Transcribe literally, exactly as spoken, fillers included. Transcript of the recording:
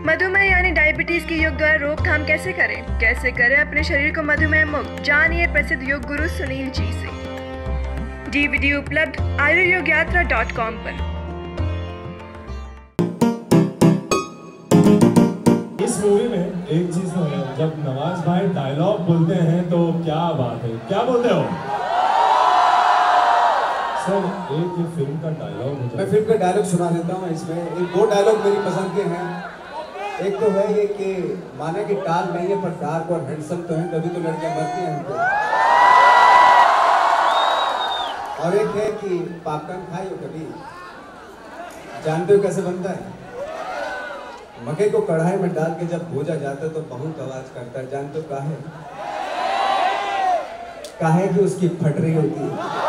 मधुमेह यानी डायबिटीज की योग द्वारा रोकथाम कैसे करें? कैसे करें अपने शरीर को मधुमेह मुक्त? जानिए प्रसिद्ध योग गुरु सुनील जी से। डीवीडी उपलब्ध आयुर्योग यात्रा डॉट कॉम पर। इस मूवी में एक चीज तो है, जब नवाज भाई डायलॉग बोलते हैं तो क्या बात है, क्या बोलते हो सर? एक ये फिल्म का डायलॉग हो मैं फिल्म का डायलॉग सुना देता हूँ। इसमें एक दो डायलॉग मेरी पसंद के हैं। एक तो है ये कि माने कि टाल नहीं है पर डार्क और हैंडसम तो है, तभी तो लड़कियां मरती हैं हमको। और एक है कि पॉपकॉर्न खाई हो कभी? जानते हो कैसे बनता है? मकई को कढ़ाई में डाल के जब भूजा जाता है तो बहुत आवाज करता है। जानते हो काहे? काहे कि उसकी फटरी होती है।